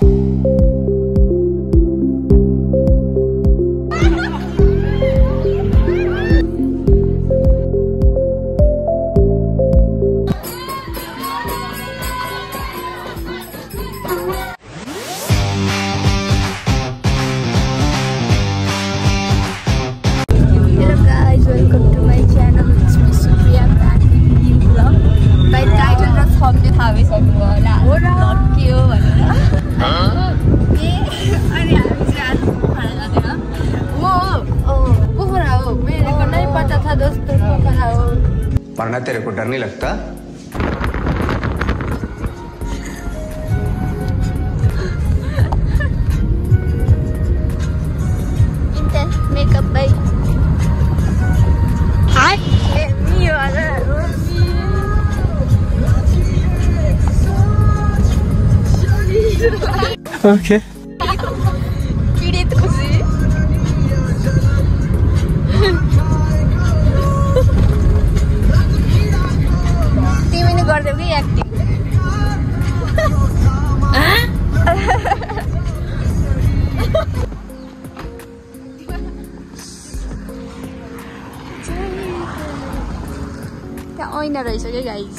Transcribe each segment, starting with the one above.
पढ़ना तेरे को डर नहीं लगता? Makeup by hi me wala Okay. Kide to khushi तिमीले गर्दै कि एक्टिङ त्यहाँ ऐना रहेछ क्या गाइस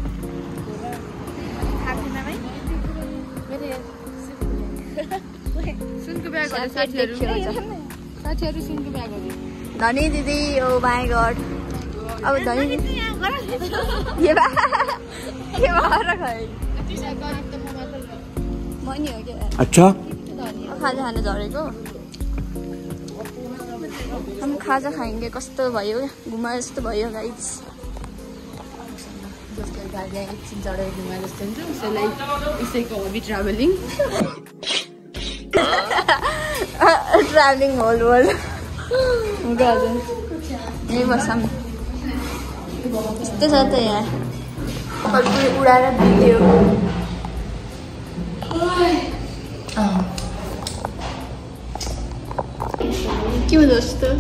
धनी दिदी ओ माई गॉड अब धनी के भएर खाए म नि हो क्या अच्छा खाजा खान झरेको हम खाजा खाएंगे कस्तो भयो घुमा जस्तो भयो गाइस एकछिन चढेर घुमा जस्तो हुन्छ उसैलाई उसैको hobby travelling travelling whole whole हुन्छ हजुर यही बसौँ यस्तो छ त यहाँ उडाएर भिडियो के हो जस्तो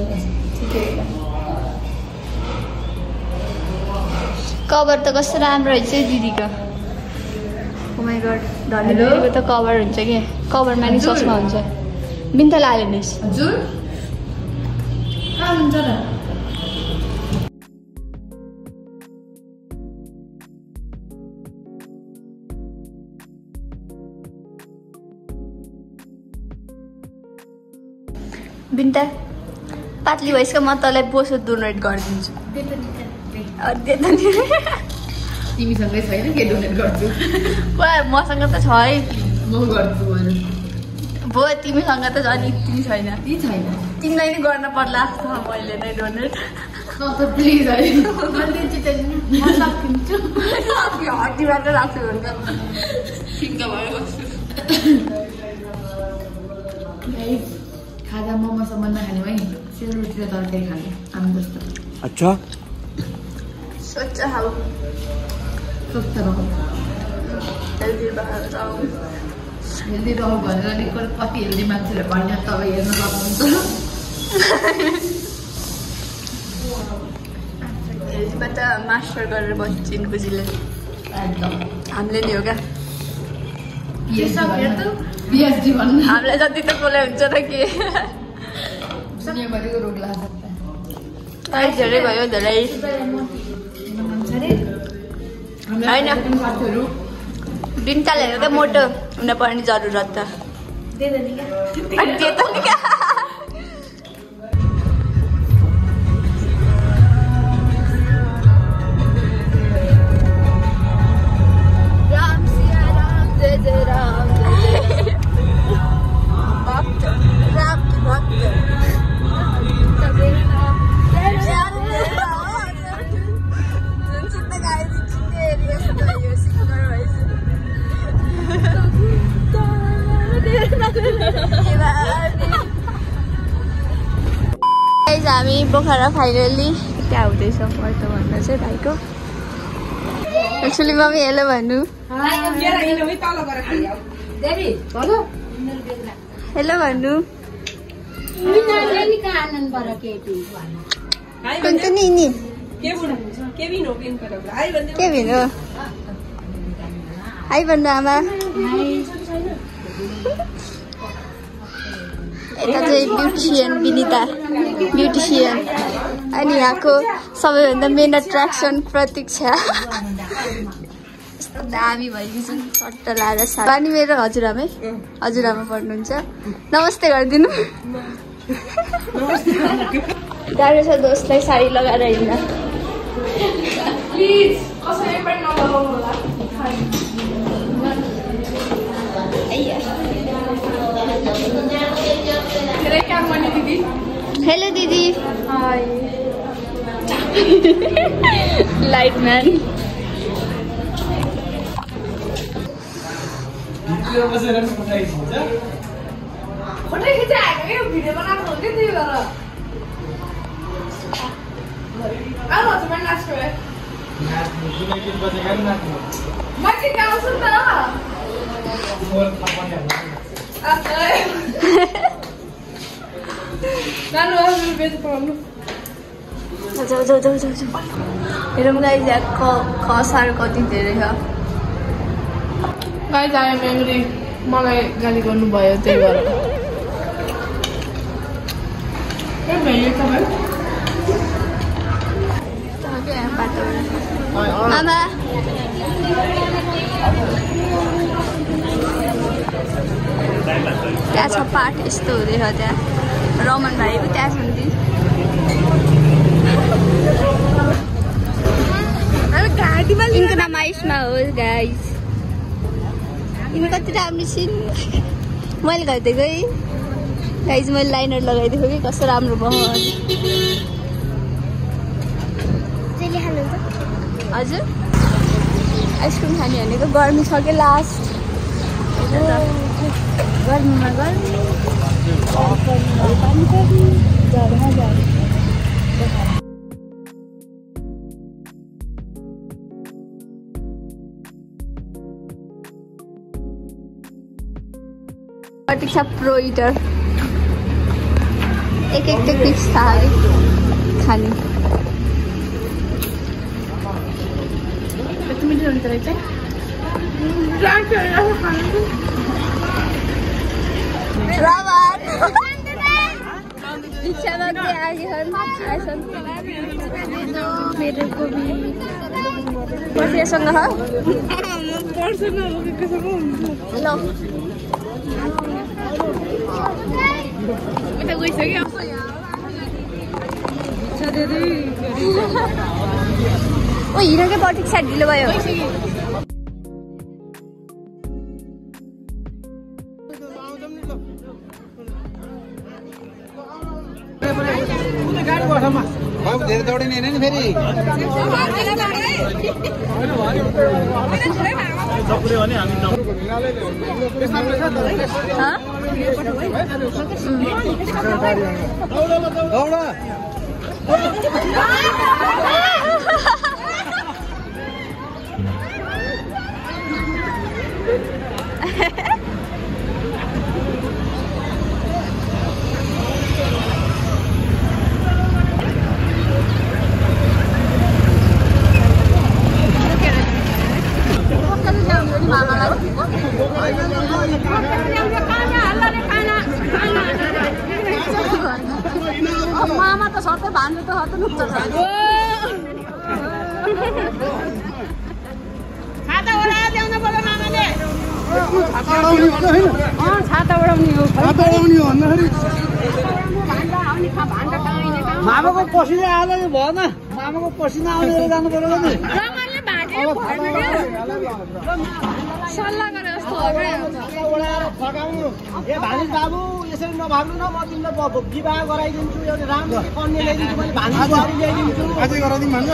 कभर त कस्तो राम्रो रहेछ दिदीको ओ माई गॉड धनी दिदीको त कभर हुन्छ के कभरमा नि चस्मा हुन्छ बिन्ता लाग्यो नि हजुर हुन्छ र बिन्ता पातली भइसक्यो म तँलाई पोसो डोनेट गरिदिन्छु तिमीसँगै छैन के डोनेट गर्छु मसँग त छ है म गर्छु भयो तिमीसँग त झन् तिमी छैन ती छैन तिमीलाई नै गर्न पर्ला मैले नै डोनेट प्लिज हड्डीबाट राख्छु हुन्छ खाजा मोमोसम्म नखाने है सेलरोटी र तरकारी खाने आम जस्तो अच्छा स्वच्छ खाऊ स्वच्छ रह हेल्दी भएर जाऊ हेल्दी रह भनेर नि कति हेल्दी मान्छेले भन्ने तपाईँ हेर्न सक्नुहुन्छ हेल्दीबाट मास्टर गरेर बस्छिन् बुझिले एकदम हामीले नि हो क्या पिएचडी भन्नु हामीलाई जति त कसले हुन्छ र के दुनियाँभरिको रोग लाग्छ धेरै भयो धेरै होइन बिन्ताले हेरेर त मोटो हुन पर्ने जरुरत त राम सिया राम जय जय राम भक्त राम की भक्त हामी पोखरा फाइनली क्या हुँदैछ पर्छ भन्दा चाहिँ भाइको एक्चुअली मम्मी हेलो भन्नु हेलो भन्नु कुन चाहिँ नि के भिनु हाई भन्नु आमा यता चाहिँ ब्युटिसियन विनिता ब्युटिसियन अनि यहाँको सबैभन्दा मेन एट्र्याक्सन प्रतीक्षा दामी भइदिन्छ सट्ट लाएर पानी मेरो हजुरआमा पढ्नुहुन्छ नमस्ते गरिदिनु गाह्रो छ दोस्तलाई साडी लगाएर हिँड्न हेलो दिदी लाइट म्यान हेरौँ गाइस खसार कति धेरै छ गाइस आए मेमोरी मलाई गाली गर्नुभयो त्यही भएर आमा त्यहाँ छ पाठ यस्तो हुँदैछ त्यहाँ रमन भाइ पनि त्यहाँ छन् नि यिनको नाम आयुष्मा हो गाइस यिनी कति राम्रो छिन् मैले गरिदिएको है गाइस मैले लाइनर लगाइदिएको कि कस्तो राम्रो भयो हजुर आइसक्रिम खाने भनेको गर्मी छ कि लास्ट गर्मीमा गर्मी प्रतीक्षा प्रो इटर एक टेक्निक्स थाहा अरे खाने कति मिनट हुन्छ रहेछ रिक्सामा मेरो कोबी पर्सियासँग ल ओ हिरोकै प्रतीक्षा ढिलो भयो धेरै दौडिने होइन नि फेरि मामा त सबै भान्नु त हत नुक्छ छाता ओढाएर ल्याउन पर्यो मामाले छाता ओढाउने हो भन्दाखेरि मामाको पसिना आएर भएन मामाको पसिना आउनेर जानु पर्यो नि सल्लाह गरे जस्तो हो ए भानिज बाबु यसरी नभाग्नु न म तिमीलाई विवाह गराइदिन्छु एउटा राम्रो कन्या ल्याइदिन्छु मैले भानिज बाबु ल्याइदिन्छु अझै गराइदिउँ भन्छ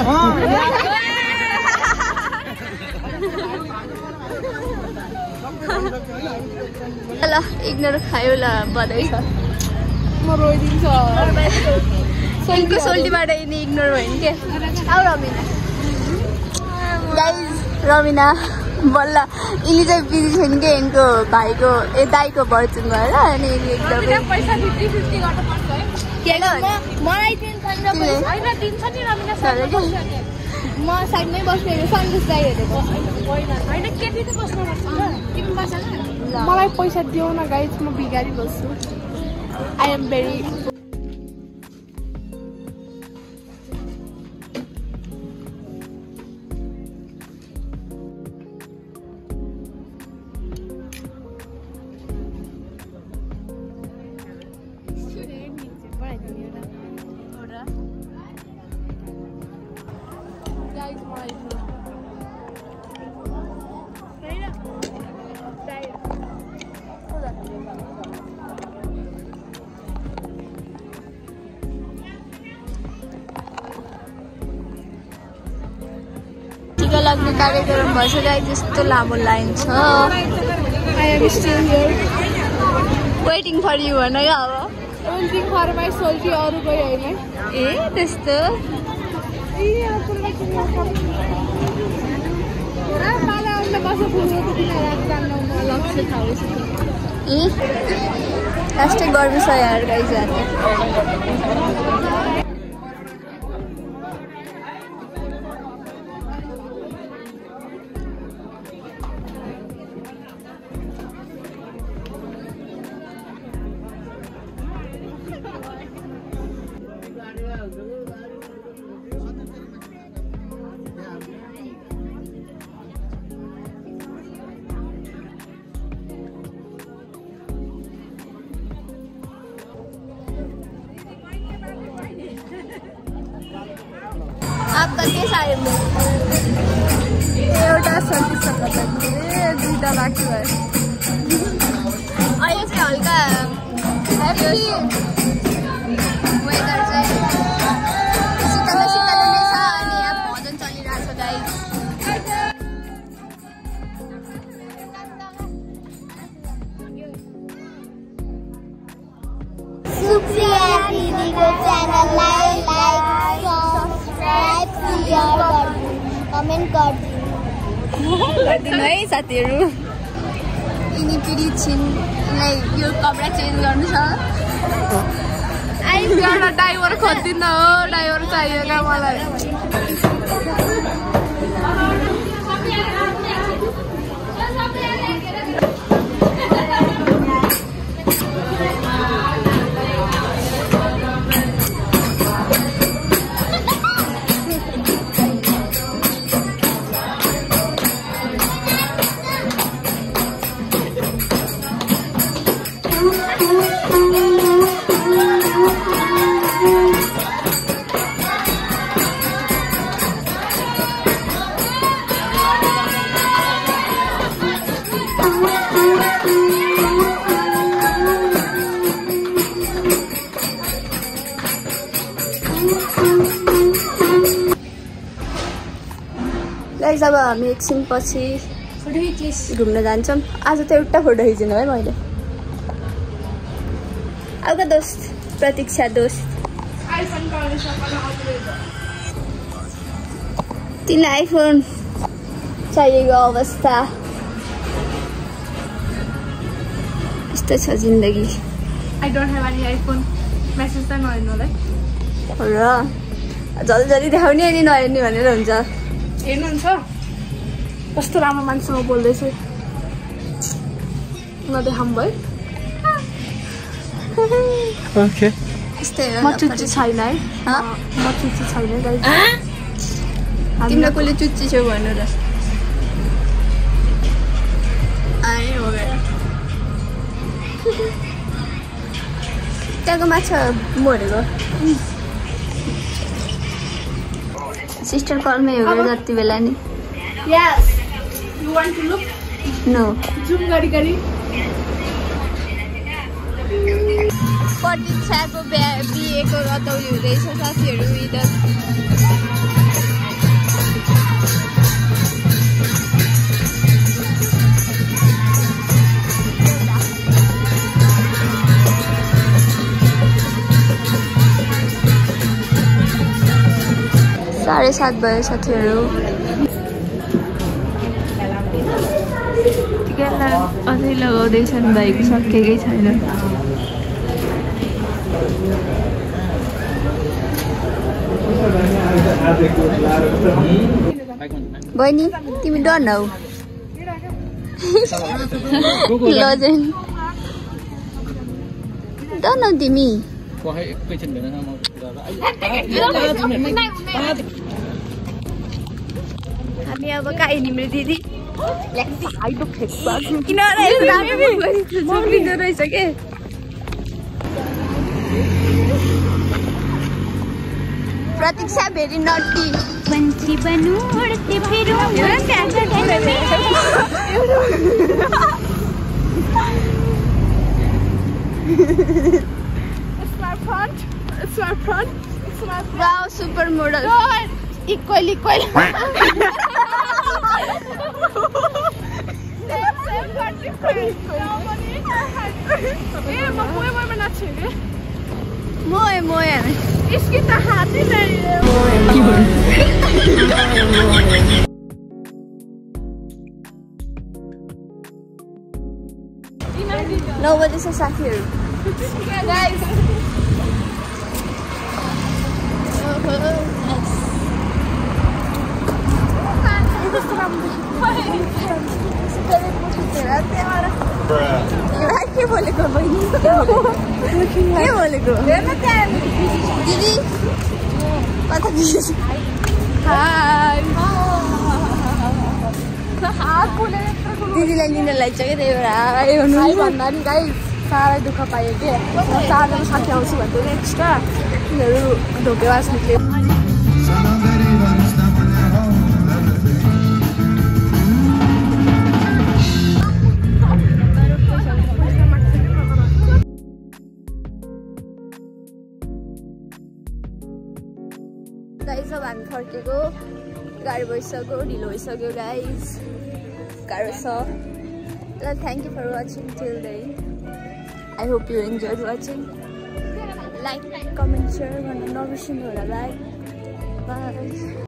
ल इग्नोर खायो ल बधाई छ म रोइदिन्छ सोल्टीको सोल्टीबाट यिनी इग्नोर भयो नि के आऊ रमिना गाइज रमिना बल्ल यिनी चाहिँ बिजी छैन कि यिनको भाइको दाईको बर्चुन भएर अनि एकदमै पैसा 50-50 गर्नु पर्छ है के मलाई दिन्छ नि रमिना म साइडमै बस्ने सन्देश दाइ हेरेको होइन केटी त बस्नु पर्छ तिमी बस्छ मलाई पैसा दिऊ न गाइस म भिखारी बस्छु आई एम भेरी टिका लाग्ने कार्यक्रम भइसक्यो त्यस्तो लामो लाइन छ I am still here waiting for you भन क्या अब वेटिङ फर माई सोल्टी अरू कोही होइन ए त्यस्तो ए लास्टै गर्नु छ यार गाइस आपका के सारे में एउटा सन्तिसँग दुईटा बाँकी भयो अहिले चाहिँ हल्का वेदर चाहिँ शीतल शीतल नै छ अनि यहाँ भजन चलिरहेको छ गाइस सुप्रिया दिदीको च्यानललाई लाइक सब्स्क्राइब शेयर कमेन्ट गरिदिनु है साथीहरू यिनी पिडी छिन् यिनलाई यो कपडा चेन्ज गर्नु छ एउटा ड्राइभर खोजिदिनु हो ड्राइभर चाहिएन मलाई गाइस अब हामी एकछिन पछि घुम्न जान्छौँ आज त एउटा फोटो खिच्नु है मैले अर्को दोस्त प्रतीक्षा दोस्त तिमीलाई आइफोन चाहिएको अवस्था यस्तो छ जिन्दगी I don't have any iPhone message त नहेर्नुलाई र जल्दी जल्दी देखाउने अनि नहेर्ने भनेर हुन्छ हेर्नुहुन्छ कस्तो राम्रो मान्छेसँग बोल्दैछु नदेखाउँ भयो ओके म चुच्ची छैन है म चुच्ची छैन गाइस तिमीलाई कसले चुच्ची छेउ भन्नु र आए हो गएर त्यहाँको माछा मरेको सिस्टर कलमै हो गएर जति बेला नि Yes. You want to look? No Zoom गरी प्रतीक्षाको बिहेको रतौली हुँदैछ साथीहरू इधर साढे 7 भयो साथीहरू टिकटलाई अझै लगाउँदैछन् भाइको सकेकै छैन बहिनी तिमी डन हौ लजेन न तिमी हामी अब कहाँ हिँड्यौँ रे दिदी किन रहेछ के प्रतीक्षा भेरी नटी पंछी बनू उड़ते फिरूं Wow, super model. Equal. Same but different. मोए इसकी तो हाथ ही नहीं है 9 बजे से साथीहरु गाइस के बोलेको बहिनी के बोलेको दिदी कता बिजी हाय दिदीलाई लिन लाग्छ के त्यही भएर आयो भन्दा नि गाइस साह्रै दुःख पायो के 4 जना साथी आउँछु भन्दै एक्स्ट्रा तिनीहरू ढोकेवास निक्ल्यो गाइस अब हामी फर्केको गाडी भइसक्यो ढिलो भइसक्यो गाइस गाह्रो छ ल thank you for watching till the end I hope you enjoyed watching like comment share गर्न नबिर्सिनु होला बाई